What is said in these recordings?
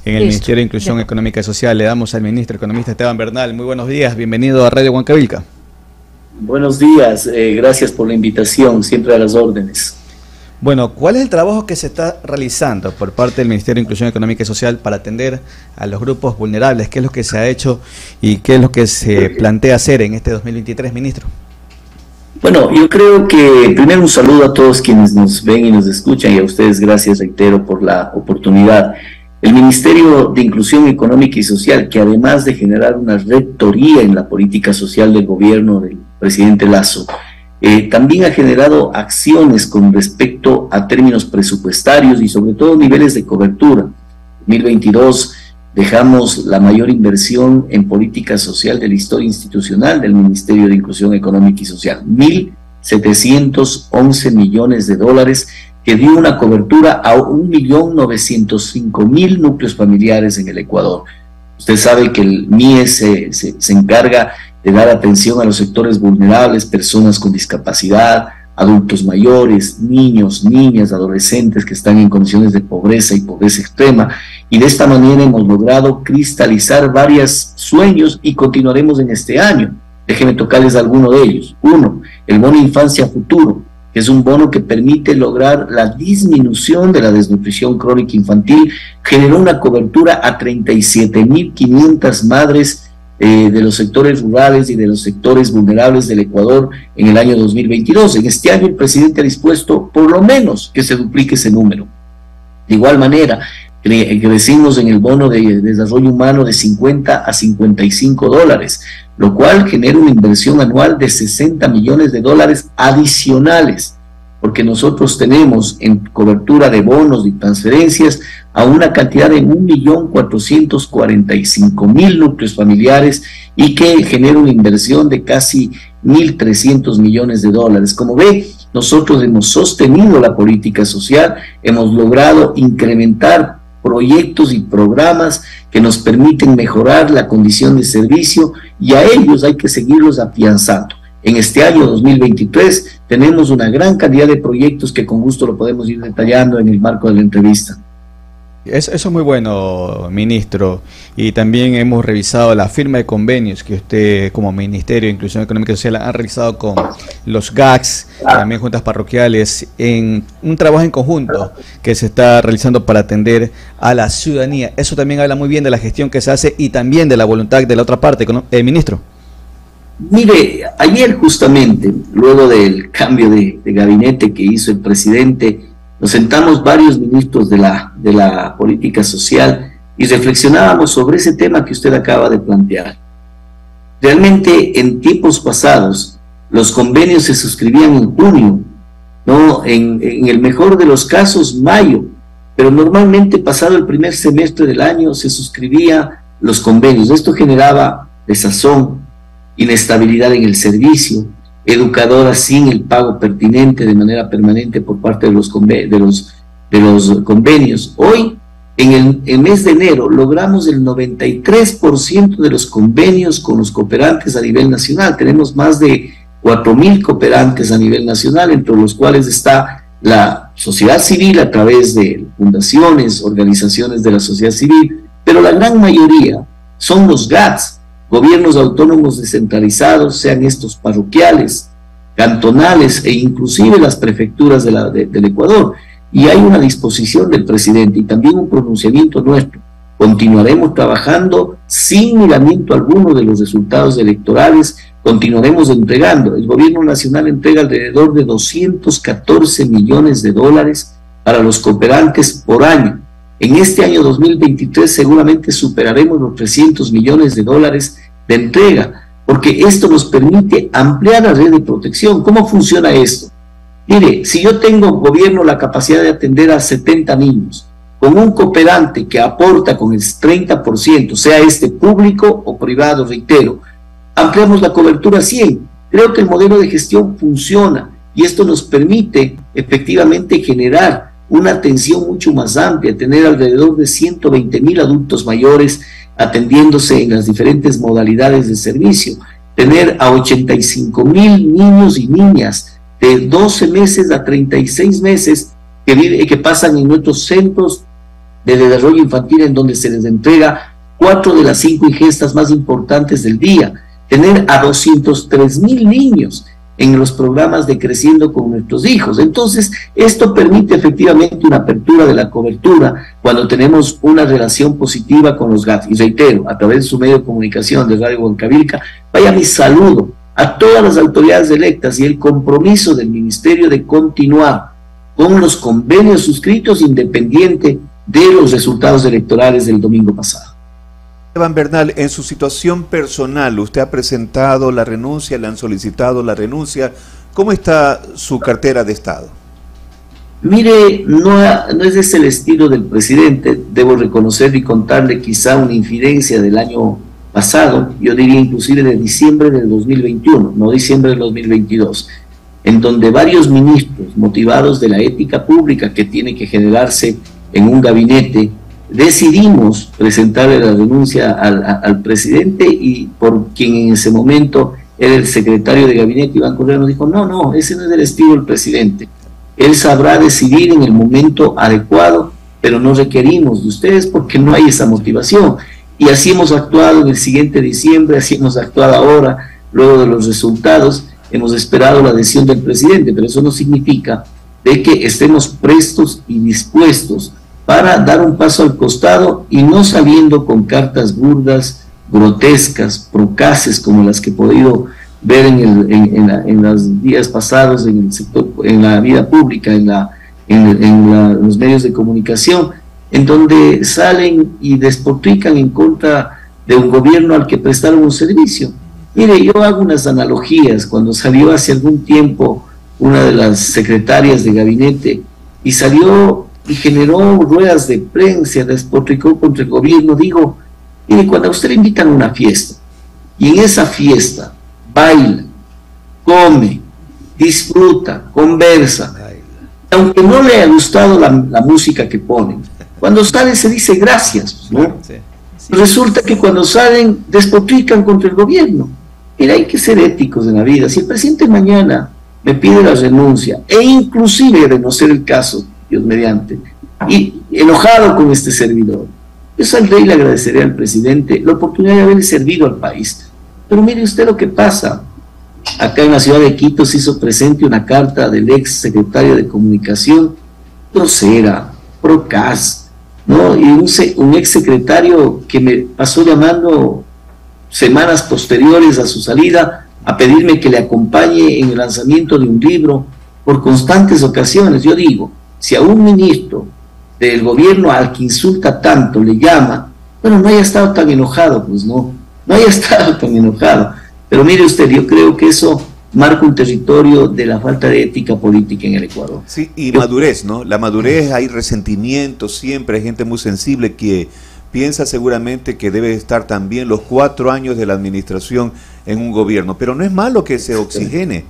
en el Ministerio de Inclusión Económica y Social. Le damos al ministro economista Esteban Bernal. Muy buenos días, bienvenido a Radio Huancavilca. Buenos días, gracias por la invitación, siempre a las órdenes. Bueno, ¿cuál es el trabajo que se está realizando por parte del Ministerio de Inclusión Económica y Social para atender a los grupos vulnerables? ¿Qué es lo que se ha hecho y qué es lo que se plantea hacer en este 2023, ministro? Bueno, yo creo que primero un saludo a todos quienes nos ven y nos escuchan, y a ustedes gracias, reitero, por la oportunidad. El Ministerio de Inclusión Económica y Social, que además de generar una rectoría en la política social del gobierno del presidente Lasso, también ha generado acciones con respecto a términos presupuestarios y sobre todo niveles de cobertura. En 2022 dejamos la mayor inversión en política social de la historia institucional del Ministerio de Inclusión Económica y Social, 1.711 millones de dólares, que dio una cobertura a 1.905.000 núcleos familiares en el Ecuador. Usted sabe que el MIES se encarga de dar atención a los sectores vulnerables, personas con discapacidad, adultos mayores, niños, niñas, adolescentes que están en condiciones de pobreza y pobreza extrema, y de esta manera hemos logrado cristalizar varios sueños y continuaremos en este año. Déjenme tocarles alguno de ellos. Uno, el bono Infancia Futuro, que es un bono que permite lograr la disminución de la desnutrición crónica infantil, generó una cobertura a 37.500 madres de los sectores rurales y de los sectores vulnerables del Ecuador en el año 2022. En este año el presidente ha dispuesto por lo menos que se duplique ese número. De igual manera, crecimos en el bono de desarrollo humano de 50 a 55 dólares, lo cual genera una inversión anual de 60 millones de dólares adicionales, porque nosotros tenemos en cobertura de bonos y transferencias a una cantidad de 1.445.000 núcleos familiares y que genera una inversión de casi 1.300 millones de dólares. Como ve, nosotros hemos sostenido la política social, hemos logrado incrementar proyectos y programas que nos permiten mejorar la condición de servicio, y a ellos hay que seguirlos afianzando. En este año 2023 tenemos una gran cantidad de proyectos que con gusto lo podemos ir detallando en el marco de la entrevista. Eso es muy bueno, ministro, y también hemos revisado la firma de convenios que usted como Ministerio de Inclusión Económica y Social ha realizado con los GACS, también juntas parroquiales, en un trabajo en conjunto que se está realizando para atender a la ciudadanía. Eso también habla muy bien de la gestión que se hace y también de la voluntad de la otra parte, ministro. Mire, ayer justamente, luego del cambio de gabinete que hizo el presidente, nos sentamos varios ministros de la política social y reflexionábamos sobre ese tema que usted acaba de plantear. Realmente en tiempos pasados los convenios se suscribían en junio, ¿no? En el mejor de los casos mayo, pero normalmente pasado el primer semestre del año se suscribían los convenios. Esto generaba desazón, inestabilidad en el servicio, educadoras sin el pago pertinente de manera permanente por parte de los convenios. Hoy, en el mes de enero, logramos el 93% de los convenios con los cooperantes a nivel nacional. Tenemos más de 4.000 cooperantes a nivel nacional, entre los cuales está la sociedad civil a través de fundaciones, organizaciones de la sociedad civil, pero la gran mayoría son los GATS, gobiernos autónomos descentralizados, sean estos parroquiales, cantonales e inclusive las prefecturas del Ecuador. Y hay una disposición del presidente y también un pronunciamiento nuestro. Continuaremos trabajando sin miramiento alguno de los resultados electorales, continuaremos entregando. El gobierno nacional entrega alrededor de 214 millones de dólares para los cooperantes por año. En este año 2023 seguramente superaremos los 300 millones de dólares de entrega, porque esto nos permite ampliar la red de protección. ¿Cómo funciona esto? Mire, si yo tengo gobierno la capacidad de atender a 70 niños, con un cooperante que aporta con el 30%, sea este público o privado, reitero, ampliamos la cobertura a 100. Creo que el modelo de gestión funciona y esto nos permite efectivamente generar una atención mucho más amplia, tener alrededor de 120.000 adultos mayores atendiéndose en las diferentes modalidades de servicio, tener a 85.000 niños y niñas de 12 meses a 36 meses que pasan en nuestros centros de desarrollo infantil en donde se les entrega 4 de las 5 ingestas más importantes del día, tener a 203,000 niños en los programas de Creciendo con Nuestros Hijos. Entonces, esto permite efectivamente una apertura de la cobertura cuando tenemos una relación positiva con los GACS. Y reitero, a través de su medio de comunicación de Radio Huancavilca, vaya mi saludo a todas las autoridades electas y el compromiso del Ministerio de continuar con los convenios suscritos independiente de los resultados electorales del domingo pasado. Esteban Bernal, en su situación personal, usted ha presentado la renuncia, le han solicitado la renuncia. ¿Cómo está su cartera de Estado? Mire, no es ese el estilo del presidente. Debo reconocer y contarle quizá una infidencia del año pasado, yo diría inclusive de diciembre del 2021, no diciembre del 2022, en donde varios ministros, motivados de la ética pública que tiene que generarse en un gabinete, decidimos presentarle la renuncia al presidente, y por quien en ese momento era el secretario de gabinete, Iván Correa, nos dijo, no, ese no es el estilo del presidente, él sabrá decidir en el momento adecuado, pero no requerimos de ustedes porque no hay esa motivación. Y así hemos actuado en el siguiente diciembre, así hemos actuado ahora, luego de los resultados, hemos esperado la decisión del presidente, pero eso no significa de que estemos prestos y dispuestos para dar un paso al costado y no saliendo con cartas burdas, grotescas, procaces como las que he podido ver en los días pasados en el sector, en la vida pública, en los medios de comunicación, en donde salen y despotrican en contra de un gobierno al que prestaron un servicio. Mire, yo hago unas analogías. Cuando salió hace algún tiempo una de las secretarias de gabinete y salió y generó ruedas de prensa, despotricó contra el gobierno, digo, mire, cuando a usted le invitan a una fiesta y en esa fiesta baila, come, disfruta, conversa, aunque no le haya gustado la música que ponen, cuando sale se dice gracias, ¿no? Sí. Resulta que cuando salen despotrican contra el gobierno. Mira, hay que ser éticos en la vida. Si el presidente mañana me pide la renuncia, e inclusive, de no ser el caso, Dios mediante, y enojado con este servidor, yo saldré y le agradeceré al presidente la oportunidad de haber servido al país. Pero mire usted lo que pasa. Acá en la ciudad de Quito se hizo presente una carta del ex secretario de Comunicación, grosera, procaz, ¿no? Y un ex secretario que me pasó llamando semanas posteriores a su salida a pedirme que le acompañe en el lanzamiento de un libro por constantes ocasiones. Yo digo, si a un ministro del gobierno al que insulta tanto le llama, bueno, no haya estado tan enojado, pues no haya estado tan enojado. Pero mire usted, yo creo que eso marca un territorio de la falta de ética política en el Ecuador. Sí, y madurez, ¿no? La madurez, hay resentimiento siempre, hay gente muy sensible que piensa seguramente que debe estar también los 4 años de la administración en un gobierno, pero no es malo que se oxigene.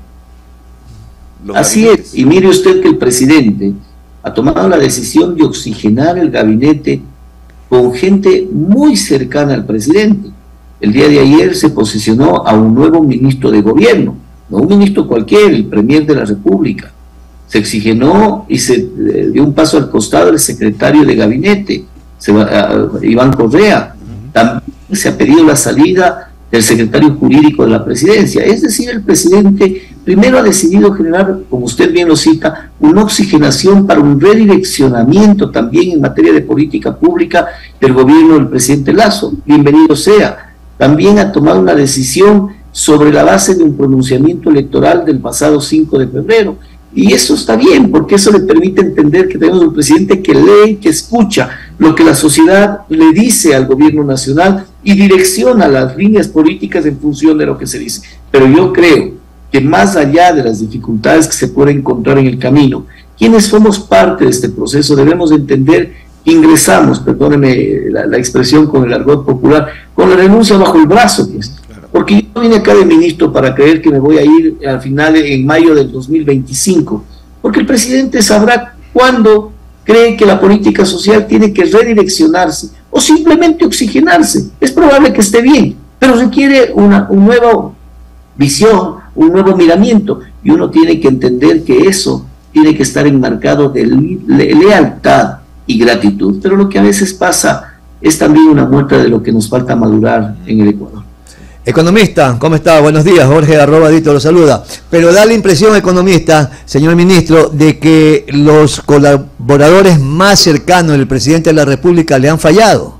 Así es, y mire usted que el presidente ha tomado la decisión de oxigenar el gabinete con gente muy cercana al presidente. El día de ayer se posicionó a un nuevo ministro de gobierno, no un ministro cualquiera, el premier de la República. Se oxigenó y se dio un paso al costado el secretario de gabinete, Iván Correa. También se ha pedido la salida del secretario jurídico de la presidencia. Es decir, el presidente primero ha decidido generar, como usted bien lo cita, una oxigenación para un redireccionamiento también en materia de política pública del gobierno del presidente Lasso. Bienvenido sea. También ha tomado una decisión sobre la base de un pronunciamiento electoral del pasado 5 de febrero. Y eso está bien, porque eso le permite entender que tenemos un presidente que lee, que escucha lo que la sociedad le dice al gobierno nacional y direcciona las líneas políticas en función de lo que se dice. Pero yo creo que más allá de las dificultades que se pueden encontrar en el camino, quienes somos parte de este proceso debemos entender que ingresamos, perdóneme la expresión con el argot popular, con la renuncia bajo el brazo, pues. Porque yo vine acá de ministro para creer que me voy a ir al final en mayo del 2025, porque el presidente sabrá cuándo cree que la política social tiene que redireccionarse o simplemente oxigenarse. Es probable que esté bien, pero requiere una nueva visión, un nuevo miramiento, y uno tiene que entender que eso tiene que estar enmarcado de lealtad y gratitud. Pero lo que a veces pasa es también una muestra de lo que nos falta madurar en el Ecuador. Economista, ¿cómo está? Buenos días, Jorge @Dito lo saluda. Pero da la impresión, economista, señor ministro, de que los colaboradores más cercanos del presidente de la República le han fallado.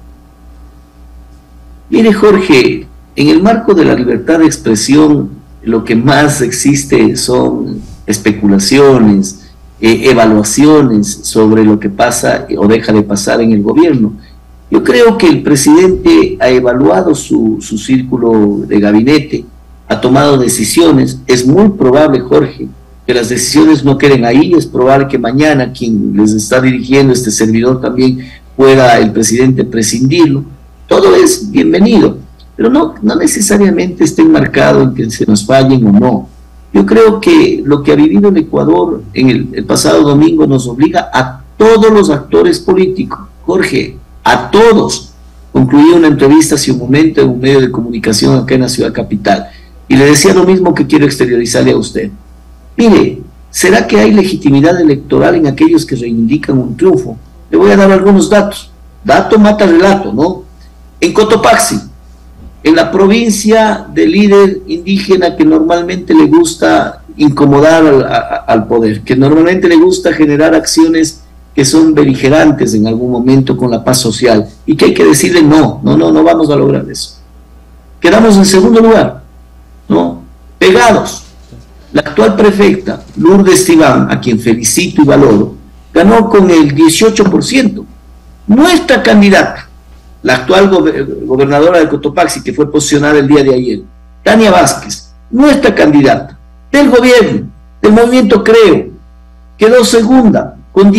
Mire, Jorge, en el marco de la libertad de expresión, lo que más existe son especulaciones, evaluaciones sobre lo que pasa o deja de pasar en el gobierno. Yo creo que el presidente ha evaluado su círculo de gabinete, ha tomado decisiones. Es muy probable, Jorge, que las decisiones no queden ahí. Es probable que mañana quien les está dirigiendo, este servidor, también pueda el presidente prescindirlo. Todo es bienvenido, pero no necesariamente esté enmarcado en que se nos fallen o no. Yo creo que lo que ha vivido el Ecuador en el pasado domingo nos obliga a todos los actores políticos, Jorge, a todos. Concluí una entrevista hace un momento en un medio de comunicación acá en la ciudad capital y le decía lo mismo que quiero exteriorizarle a usted. Mire, ¿será que hay legitimidad electoral en aquellos que reivindican un triunfo? Le voy a dar algunos datos. Dato mata relato, ¿no? En Cotopaxi, en la provincia del líder indígena que normalmente le gusta incomodar al poder, que normalmente le gusta generar acciones que son beligerantes en algún momento con la paz social, y que hay que decirle no vamos a lograr eso. Quedamos en segundo lugar, ¿no? Pegados. La actual prefecta, Lourdes Tibán, a quien felicito y valoro, ganó con el 18%. Nuestra candidata, la actual gobernadora de Cotopaxi, que fue posicionada el día de ayer, Tania Vázquez, nuestra candidata del gobierno, del movimiento Creo, quedó segunda con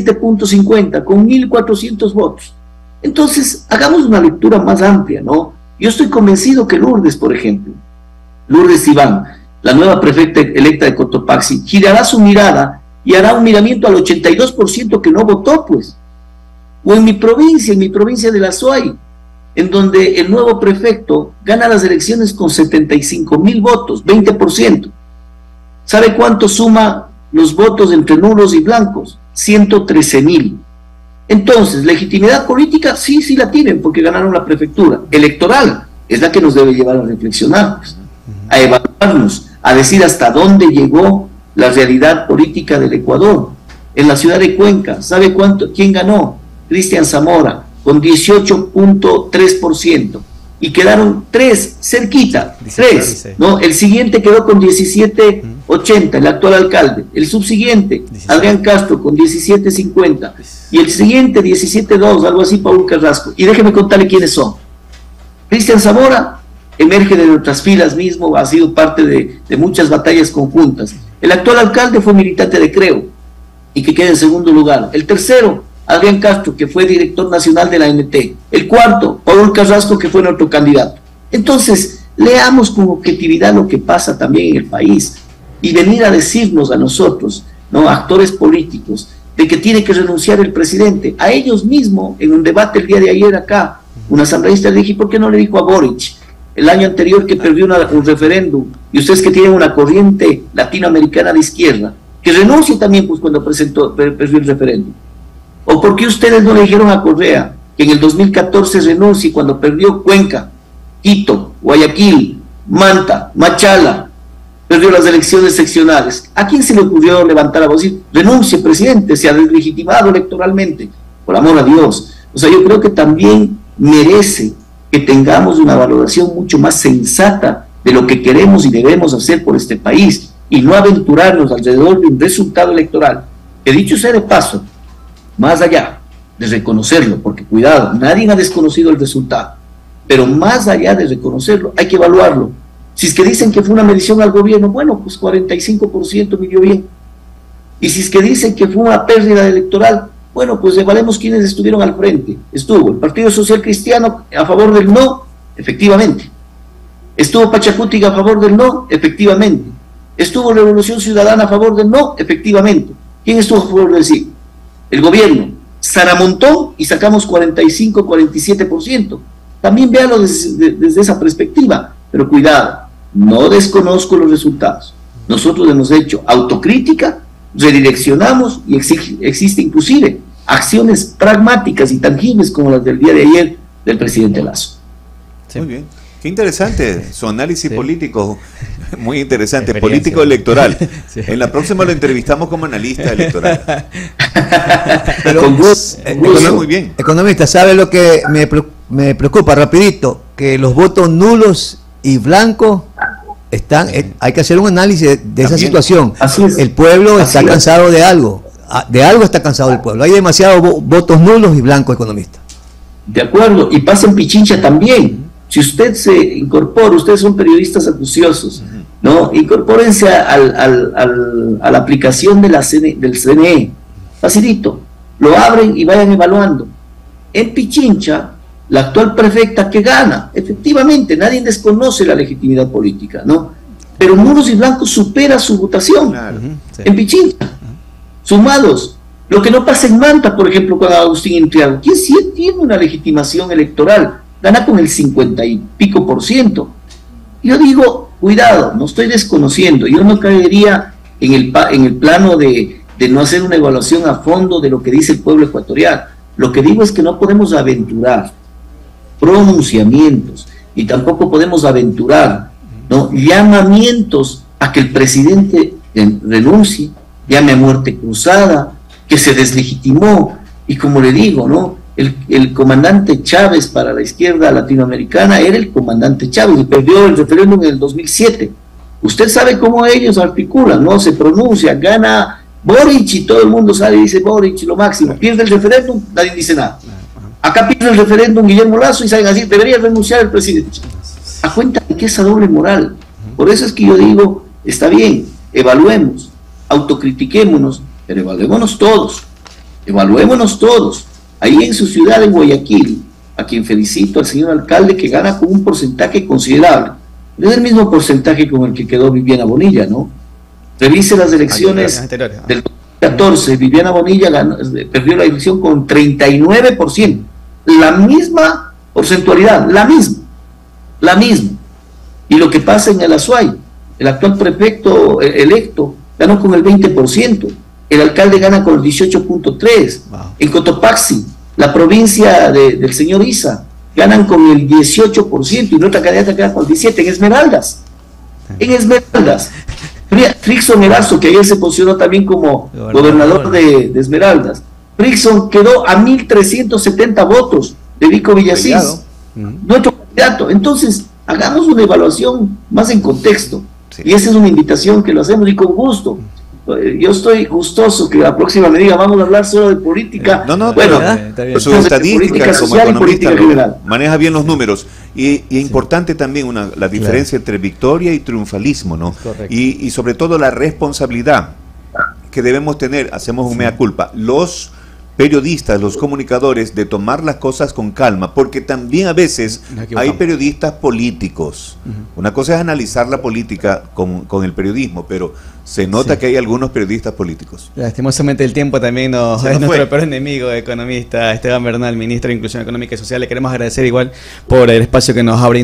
17.50, con 1.400 votos. Entonces, hagamos una lectura más amplia, ¿no? Yo estoy convencido que Lourdes, por ejemplo, Lourdes Iván, la nueva prefecta electa de Cotopaxi, girará su mirada y hará un miramiento al 82% que no votó, pues. O en mi provincia de la SOAI, en donde el nuevo prefecto gana las elecciones con 75.000 votos, 20%. ¿Sabe cuánto suma los votos entre nulos y blancos? 113.000. Entonces, legitimidad política sí la tienen porque ganaron la prefectura. Electoral es la que nos debe llevar a reflexionar, pues, a evaluarnos, a decir hasta dónde llegó la realidad política del Ecuador. En la ciudad de Cuenca, ¿sabe quién ganó? Cristian Zamora, con 18.3%. Y quedaron tres, cerquita, tres, ¿no? El siguiente quedó con 17.80, el actual alcalde. El subsiguiente, Adrián Castro, con 17.50. Y el siguiente, 17.2, algo así, Paul Carrasco. Y déjeme contarle quiénes son. Cristian Zamora emerge de nuestras filas mismo, ha sido parte de muchas batallas conjuntas. El actual alcalde fue militante de Creo y que queda en segundo lugar. El tercero, Adrián Castro, que fue director nacional de la ANT. El cuarto, Paul Carrasco, que fue nuestro candidato. Entonces, leamos con objetividad lo que pasa también en el país y venir a decirnos a nosotros, ¿no?, actores políticos, de que tiene que renunciar el presidente. A ellos mismos, en un debate el día de ayer acá, un asambleísta le dije, ¿por qué no le dijo a Boric el año anterior que perdió un referéndum, y ustedes que tienen una corriente latinoamericana de izquierda, que renuncie también pues cuando perdió el referéndum? ¿O por qué ustedes no le dijeron a Correa que en el 2014 renuncie cuando perdió Cuenca, Quito, Guayaquil, Manta, Machala, perdió las elecciones seccionales? ¿A quién se le ocurrió levantar la voz y decir, renuncie, presidente, se ha deslegitimado electoralmente? Por amor a Dios. O sea, yo creo que también merece que tengamos una valoración mucho más sensata de lo que queremos y debemos hacer por este país, y no aventurarnos alrededor de un resultado electoral, que dicho sea de paso, más allá de reconocerlo, porque cuidado, nadie ha desconocido el resultado, pero más allá de reconocerlo, hay que evaluarlo. Si es que dicen que fue una medición al gobierno, bueno, pues 45% midió bien. Y si es que dicen que fue una pérdida electoral, bueno, pues evaluemos quiénes estuvieron al frente. Estuvo el Partido Social Cristiano a favor del no, efectivamente. Estuvo Pachacuti a favor del no, efectivamente. Estuvo Revolución Ciudadana a favor del no, efectivamente. ¿Quién estuvo a favor del sí? El gobierno. Saramontón y sacamos 45, 47%. También véalo desde esa perspectiva. Pero cuidado, no desconozco los resultados. Nosotros hemos hecho autocrítica, redireccionamos y existe inclusive acciones pragmáticas y tangibles como las del día de ayer del presidente Lasso. Sí. Muy bien. Qué interesante, su análisis político, muy interesante, Experiencia. político electoral. Sí. En la próxima lo entrevistamos como analista electoral. Pero, Con gusto. Muy bien. Economista, ¿sabe lo que me preocupa rapidito? Que los votos nulos y blancos están, hay que hacer un análisis de esa situación. Así es. El pueblo Así está es. cansado de algo está cansado el pueblo. Hay demasiados votos nulos y blancos, economista. De acuerdo, y pasa en Pichincha también. Si usted se incorpora, ustedes son periodistas acuciosos, ¿no? Incorpórense a la aplicación de del CNE. Facilito. Lo abren y vayan evaluando. En Pichincha, la actual prefecta que gana, efectivamente, nadie desconoce la legitimidad política, ¿no? Pero Nulos y Blancos supera su votación. Claro. Sí. En Pichincha, sumados. Lo que no pasa en Manta, por ejemplo, con Agustín Intriago, que sí tiene una legitimación electoral, gana con el 50 y pico %. Yo digo, cuidado, no estoy desconociendo, yo no caería en el plano de no hacer una evaluación a fondo de lo que dice el pueblo ecuatoriano. Lo que digo es que no podemos aventurar pronunciamientos y tampoco podemos aventurar, ¿no?, llamamientos a que el presidente renuncie, llame a muerte cruzada, que se deslegitimó, y como le digo, ¿no?, el comandante Chávez para la izquierda latinoamericana era el comandante Chávez y perdió el referéndum en el 2007. Usted sabe cómo ellos articulan, ¿no? Se pronuncia, gana Boric y todo el mundo sale y dice Boric lo máximo. Pierde el referéndum, nadie dice nada. Acá pierde el referéndum Guillermo Lasso y salen así, debería renunciar el presidente. A cuenta de que esa doble moral. Por eso es que yo digo, está bien, evaluemos, autocritiquémonos, pero evaluémonos todos. Evaluémonos todos. Ahí en su ciudad, en Guayaquil, a quien felicito al señor alcalde, que gana con un porcentaje considerable. No es el mismo porcentaje con el que quedó Viviana Bonilla, ¿no? Revise las elecciones del 2014, Viviana Bonilla perdió la elección con 39%. La misma porcentualidad, la misma. Y lo que pasa en el Azuay, el actual prefecto electo ganó con el 20%. El alcalde gana con el 18.3%. Wow. En Cotopaxi, la provincia del señor Isa, ganan con el 18%, y nuestra candidata queda con el 17%. En Esmeraldas, Frickson Erazo, que ayer se posicionó también como gobernador de Esmeraldas, Frickson quedó a 1.370 votos de Vico Villasís, nuestro candidato. Entonces, hagamos una evaluación más en contexto, y esa es una invitación que lo hacemos, y con gusto. Yo estoy gustoso que la próxima me diga, vamos a hablar solo de política. Bueno, su estadística como economista maneja bien los números. Y importante también la diferencia entre victoria y triunfalismo, ¿no? Y sobre todo la responsabilidad que debemos tener, hacemos un mea culpa, los periodistas, los comunicadores, de tomar las cosas con calma, porque también a veces hay periodistas políticos. Una cosa es analizar la política con el periodismo, pero se nota que hay algunos periodistas políticos. Lastimosamente el tiempo también es nuestro peor enemigo, economista Esteban Bernal, ministro de Inclusión Económica y Social. Le queremos agradecer igual por el espacio que nos ha brindado.